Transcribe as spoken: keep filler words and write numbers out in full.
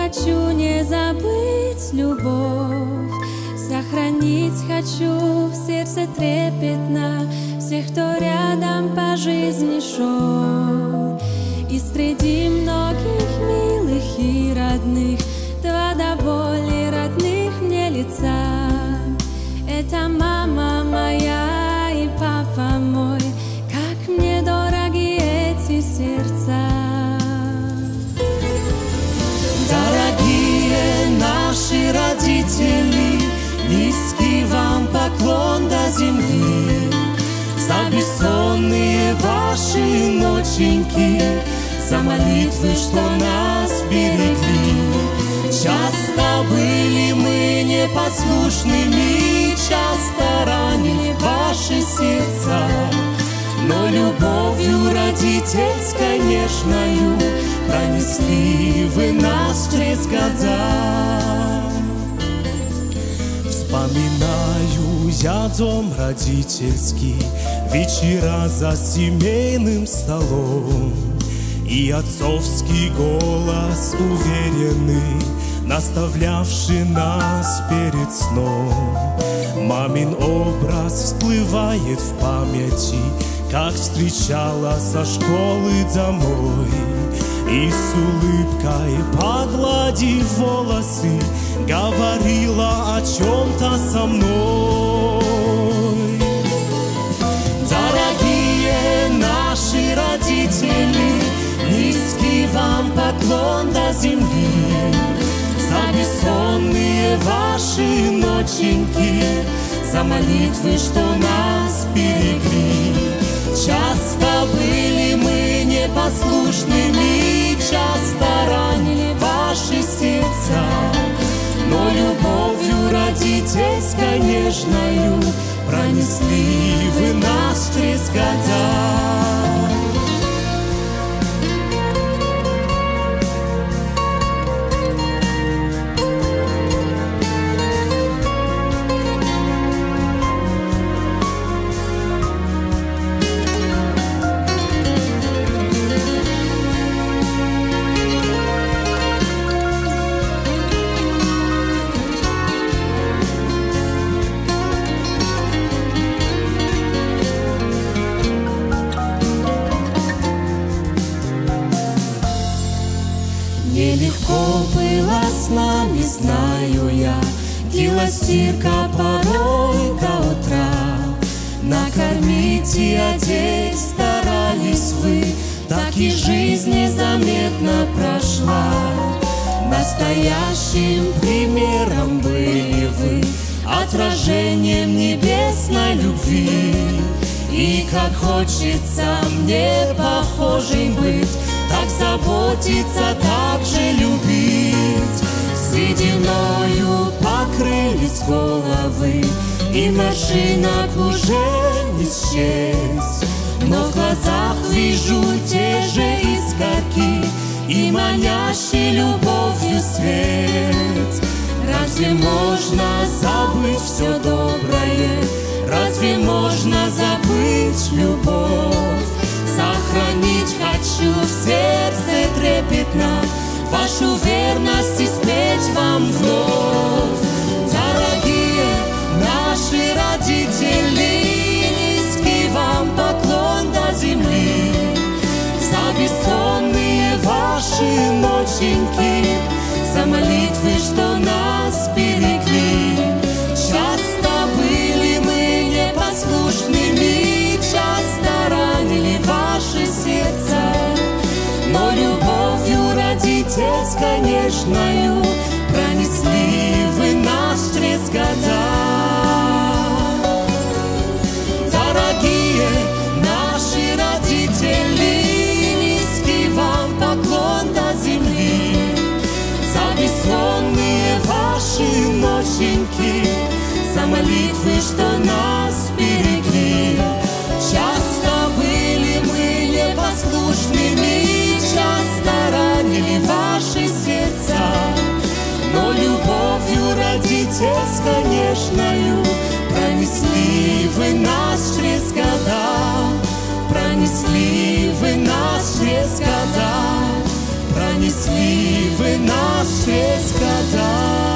хочу не забыть любовь, сохранить хочу в сердце трепетно всех, кто рядом по жизни шел. И среди многих милых и родных два до боли родных мне лица. Это мама моя и папа мой, как мне дороги эти сердца. Дорогие наши родители, низкий вам поклон до земли. За бессонные ваши ноченьки, за молитвы, что нас берегли. Часто были мы непослушными, часто ранили ваши сердца, но любовью родительской нежною пронесли вы нас через года. Вспоминаю я дом родительский, вечера за семейным столом, и отцовский голос уверенный, наставлявший нас перед сном. Мамин образ всплывает в памяти, как встречала со школы домой, и с улыбкой, погладив волосы, говорила о чем-то со мной. Дорогие наши родители, низкий вам поклон до земли. За бессонные ваши ноченьки, за молитвы, что нас берегли. Часто были мы непослушными, часто ранили ваши сердца, но любовью родительской нежною пронесли вы нас через года. Нелегко было с нами, знаю я, килостирка порой до утра. Накормить и одеть старались вы, так и жизнь незаметно прошла. Настоящим примером были вы, отражением небесной любви. И как хочется мне похожим быть, так заботиться, так же любить. Сединою покрылись головы, и морщинок уже не счесть. Но в глазах вижу те же искорки и манящий любовью свет. Разве можно забыть все доброе? Разве можно забыть любовь? Сохранить хочу в сердце трепетно вашу верность и спеть вам вновь. Дорогие наши родители, низкий вам поклон до земли. За бессонные ваши ноченьки, за молитвы, что нас берегли. Часто были мы непослушными, часто ранили ваши сердца, но любовью родительской нежною пронесли вы нас через года. Дорогие наши родители, низкий вам поклон до земли. За бессонные ваши ноченьки, за молитвы, что нас берегли. Часто были мы непослушными, часто ранили ваши сердца, но любовью родительской нежною пронесли вы нас через года, пронесли вы нас через года. Пронесли вы нас через года.